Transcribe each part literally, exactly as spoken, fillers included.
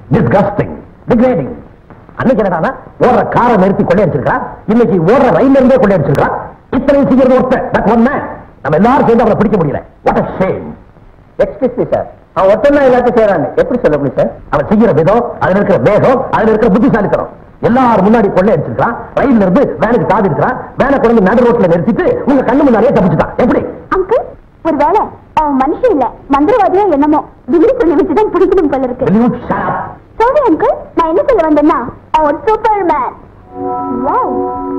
Disgusting, degrading. அன்னைக்கு என்னடா ஓடுற காரை நிறுத்தி கொள்ளையடிச்சிருக்கா, இன்னைக்கு ஓடுற ரயில் இருந்தே கொள்ளையடிச்சிருக்கா. இத்தனை செய்யறது ஒருத்தன், தட் ஒன் மேன். நம்ம எல்லாரும் சேர்ந்து அவரை பிடிக்க முடியல. What a shame. Excuse me sir, அவன் ஒருத்தன் தான் எல்லாத்தையும் செய்யறாங்க, எப்படி சொல்ல முடியும் சார்? அவன் செய்யற விதம், அதுல இருக்கிற வேகம், அதுல இருக்கிற புத்திசாலித்தனம். எல்லாரும் முன்னாடி கொள்ளையடிச்சிருக்கான், ரயில் இருந்து வேனுக்கு தாவி இருக்கிறான், வேனை கொண்டு நடு ரோட்ல நிறுத்திட்டு உங்க கண்ணு முன்னாடியே தப்பிச்சுட்டான். எப்படி அங்கிள், ஒருவேளை அவன் மனுஷன் இல்ல மந்திரவாதியா என்னமோ டிகிரி சொல்லி வச்சுதான் பிடிக்கணும் போல இருக்கு. Will you shut up? Sorry uncle, நான் என்ன சொல்ல வந்தேன்னா அவன் ஒரு சூப்பர் மேன். வாவ்.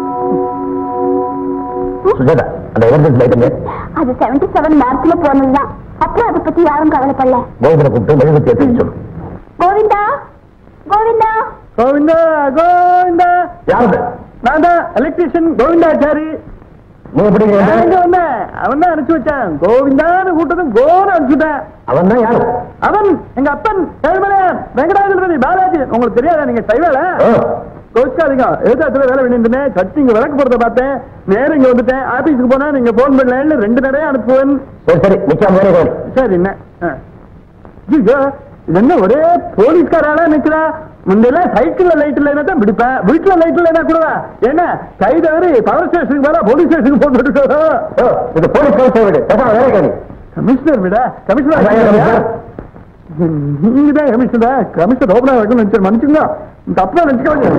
சுஜாதா, அந்த எமர்ஜென்சி லைட்டுங்க. அது செவன்டி செவன் மார்க்ல போனதுதான். அப்புறம் அதை பத்தி யாரும் கவலைப்படல. கோவிந்தனை கூப்பிட்டு மெழுகுத்தி ஏற்றி சொல்லு. கோவிந்தா, கோவிந்தா, கோவிந்தா, கோவிந்தா. யாரு? நான் தான் எலக்ட்ரிஷியன் கோவிந்தாச்சாரி. நீ எப்படி வந்தேன், அவன் தான் அனுப்பிச்சு வச்சான். கோவிந்தான்னு கூட்டதும் கோன்னு அனுப்பிச்சுட்டேன். அவன் தான் யாரு? அவன் எங்க அப்பன் ஏழுமலையான் வெங்கடாஜலபதி பாலாஜி. உங்களுக்கு தெரியாதா நீங்க சைவேல? கோச்சுக்காதீங்க, எதிர்த்தாத்துல வேலை வேண்டியிருந்தேன். சட்டி இங்க விளக்கு போறத பார்த்தேன், நேரம் இங்க வந்துட்டேன். ஆபீஸுக்கு போனா நீங்க போன் பண்ணல, ரெண்டு நடையா அனுப்புவேன். சரி சரி, நிக்காம வேற கோடி. சரி, என்ன ஐயோ, இது என்ன ஒரே போலீஸ்காரால நிக்கிறா? முந்தைய சைக்கிள்ல லைட் இல்லைன்னா தான் பிடிப்பேன், வீட்டுல லைட் இல்லைன்னா கூட என்ன கை தவறி பவர் ஸ்டேஷனுக்கு மேல போலீஸ் ஸ்டேஷனுக்கு போட்டு. இது போலீஸ் கமிஷனர் வீடு, வேற கோடி. கமிஷனர் விட கமிஷனர் நீங்க தான் கமிஷனர். கமிஷனர் ஓபனா வைக்கணும்னு நினைச்சு மன்னிச்சுங்க, தப்பா நினைச்சுக்க.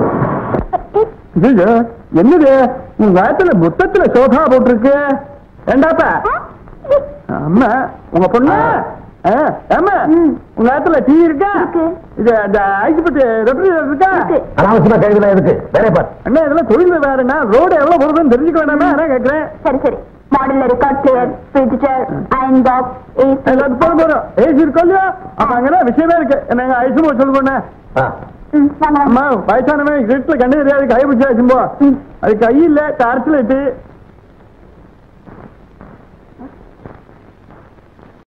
என்னது உங்க காலத்துல மொத்தத்துல சோபா போட்டிருக்கு? ஏண்டாப்பா அம்மா உங்க பொண்ணு? ஆமா, உங்க காலத்துல டீ இருக்கா? இது ஐஸ் பட்டு ரெஃப்ரிஜரேட்டர் இருக்கா? அனாவசியமா கேள்வி இருக்கு, வேற பாரு. அண்ணா இதெல்லாம் தொழில் வேறன்னா ரோடு எவ்வளவு போறதுன்னு தெரிஞ்சுக்க வேண்டாமா? நான் கேட்கிறேன். சரி சரி, model record player, fridge, iron box, AC. எல்லாத்துக்கும் போறோம் போறோம். ஏசி இருக்கோ இல்லையா? அப்ப அங்கதான் விஷயமே இருக்கு. என்ன ஐசுமோ சொல்லுங்க. அம்மா வயசானவன் வீட்டுல கண்ணு தெரியாது, கை பிடிச்சா சும்போ. அது கை இல்ல, டார்ச் லைட்டு.